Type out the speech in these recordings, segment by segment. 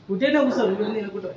కుట్టేనే కూర్చోరు ఇవన్నీ అనుకుంటా.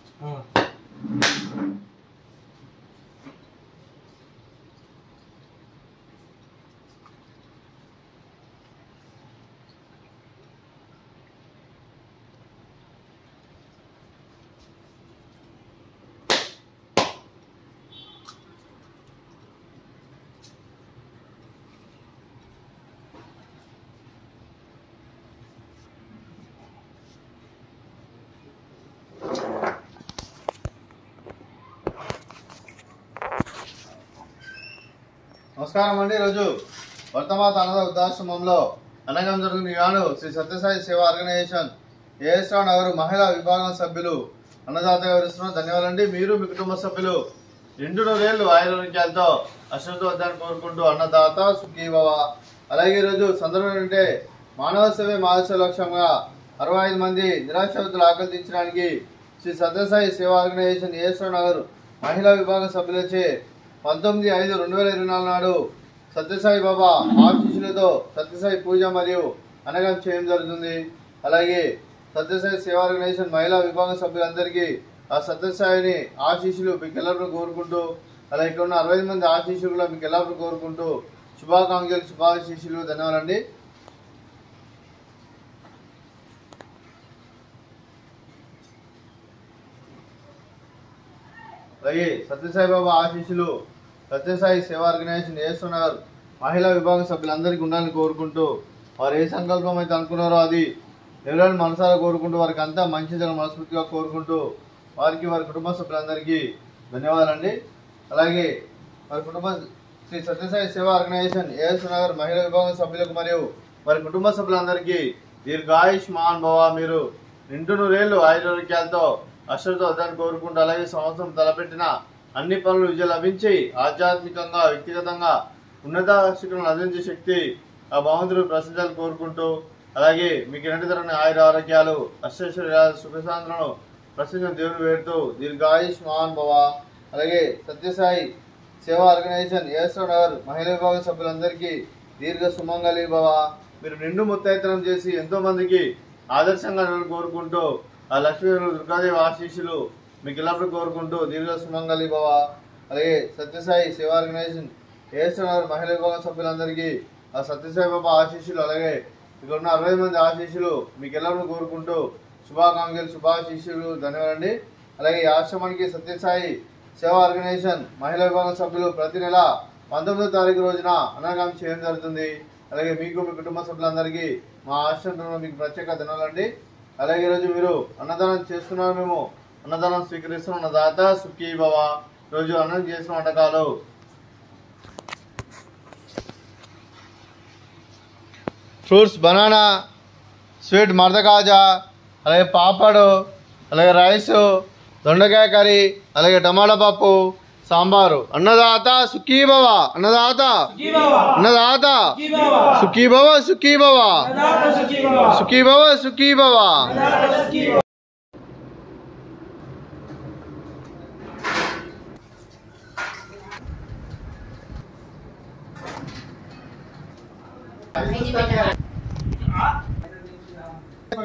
నమస్కారం అండి. ఈరోజు వర్తమాత అన్నద వృద్ధాశ్రమంలో అన్నగం జరుగుతున్న ఈనాడు శ్రీ సత్యసాయి సేవా ఆర్గనైజేషన్ ఏఎస్ రావు నగర్ మహిళా విభాగం సభ్యులు అన్నదాతగా వివరిస్తున్నారు. ధన్యవాదాలండి. మీరు మీ కుటుంబ సభ్యులు 200 ఆయుర్వేదాలతో అశ్రద్ధ వద్దని కోరుకుంటూ అన్నదాత సుఖీభవ. అలాగే ఈరోజు సందర్భం ఏంటంటే మానవ సేవే మానవ లక్ష్యంగా 65 మంది నిరాశ్రితులు ఆకలి తీర్చడానికి శ్రీ సత్యసాయి సేవా ఆర్గనైజేషన్ ఏఎస్ రావు నగర్ మహిళా విభాగం సభ్యులచే 19/5/2024 నాడు సత్యసాయి బాబా ఆశీస్సులతో సత్యసాయి పూజ మరియు అనగం చేయడం జరుగుతుంది. అలాగే సత్యసాయి సేవా ఆర్గనైజేషన్ మహిళా విభాగం సభ్యులందరికీ ఆ సత్యసాయిని ఆశీస్సులు మీకు ఎల్లప్పుడూ కోరుకుంటూ, అలా ఇక్కడ ఉన్న 65 మంది ఆశీస్సులు కూడా మీకు ఎల్లప్పుడూ కోరుకుంటూ శుభాకాంక్షలు శుభాశీస్సులు. ధన్యవాదాలండి. అలాగే సత్యసాయి బాబా ఆశీస్సులు సత్యసాయి సేవా ఆర్గనైజేషన్ ఏఎస్ రావు నగర్ మహిళా విభాగం సభ్యులందరికీ ఉండాలని కోరుకుంటూ, వారు ఏ సంకల్పం అయితే అనుకున్నారో అది ఎవరైనా మనసారా కోరుకుంటూ వారికి అంతా మంచి జరగ మనస్ఫూర్తిగా కోరుకుంటూ వారికి వారి కుటుంబ సభ్యులందరికీ ధన్యవాదాలండి. అలాగే వారి కుటుంబ శ్రీ సత్యసాయి సేవా ఆర్గనైజేషన్ ఏఎస్ రావు నగర్ మహిళా విభాగం సభ్యులకు మరియు వారి కుటుంబ సభ్యులందరికీ దీర్ఘాయుష్మాన్ భవ, మీరు 200 ఆయుర్వేదాలతో అశ్రద్ధ వద్దని కోరుకుంటూ, అలాగే సంవత్సరం తలపెట్టిన అన్ని పనులు విజయం లభించి ఆధ్యాత్మికంగా వ్యక్తిగతంగా ఉన్నత శిఖరం అందించే శక్తి ఆ భగవంతుడు ప్రసిద్ధాలు కోరుకుంటూ, అలాగే మీకు ఎన్నటి ఆయుర ఆరోగ్యాలు అష్టైశ్వర్య సుఖశాంతులను ప్రసిద్ధం దేవుని వేడుతూ దీర్ఘాయుష్మాన్ భవ. అలాగే సత్యసాయి సేవా ఆర్గనైజేషన్ ఏఎస్ రావు నగర్ మహిళా విభాగ సభ్యులందరికీ దీర్ఘ సుమంగళి భవ, మీరు నిండు ముత్తైతనం చేసి ఎంతో మందికి ఆదర్శంగా కోరుకుంటూ ఆ లక్ష్మీ దుర్గాదేవి ఆశీస్సులు మీకు ఎల్లప్పుడూ కోరుకుంటూ దీర్ఘ సుమంగళి భవ. అలాగే సత్యసాయి సేవా ఆర్గనైజేషన్ ఏఎస్ రావు నగర్ మహిళా విభాగం సభ్యులందరికీ ఆ సత్యసాయి బాబా ఆశీస్సులు, అలాగే ఇక్కడ ఉన్న 60 మంది ఆశీస్సులు మీకు ఎల్లప్పుడూ కోరుకుంటూ శుభాకాంక్షలు శుభాశీస్సులు. ధన్యవాదండి. అలాగే ఈ ఆశ్రమానికి సత్యసాయి సేవా ఆర్గనైజేషన్ మహిళా విభాగం సభ్యులు ప్రతి నెల 19వ తారీఖు రోజున అన్నదానం చేయడం జరుగుతుంది. అలాగే మీకు మీ కుటుంబ సభ్యులందరికీ మా ఆశ్రమంలో మీకు ప్రత్యేక ధన్యవాదాలండి. అలాగే ఈరోజు మీరు అన్నదానం చేస్తున్నారు, మేము అన్నదానం స్వీకరిస్తున్న అన్నదాత సుఖీ భవ. రోజు అన్నం చేసిన వంటకాలు ఫ్రూట్స్, బనానా, స్వీట్ మర్దకాజా, అలాగే పాపడు, అలాగే రైస్, దొండకాయ కర్రీ, అలాగే టమాటా పప్పు, సాంబారు. అన్నదాత సుఖీ భవ, అన్నదాత అన్నదాత సుఖీ భవ సుఖీ భవ సుఖీ భవ సుఖీ భవ.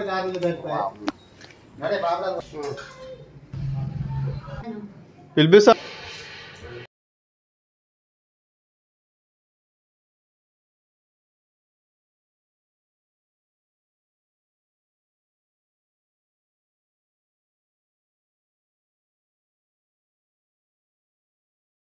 పిలిపిస్తా